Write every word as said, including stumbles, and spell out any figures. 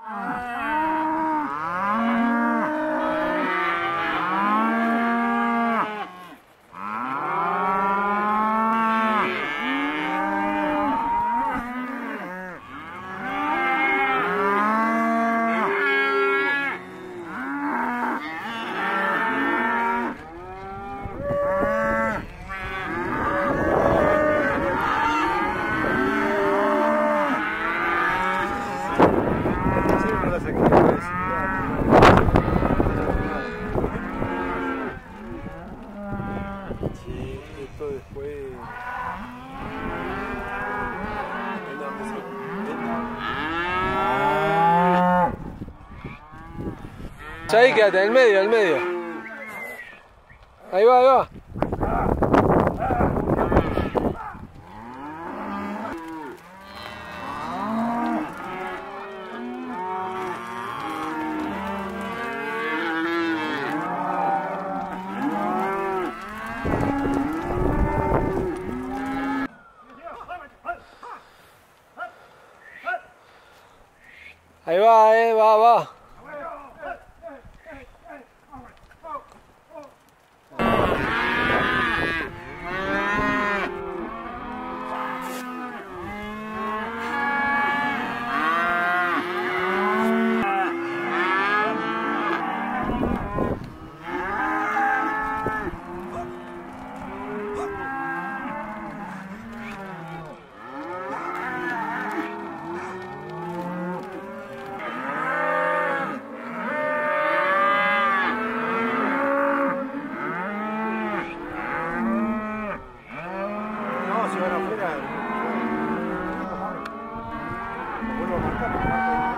Sí, esto después... Ahí quédate, en el medio, en el medio. Ahí va, ahí va. Ahí va, eh, va, va. Si van afuera, vuelvo a marcar.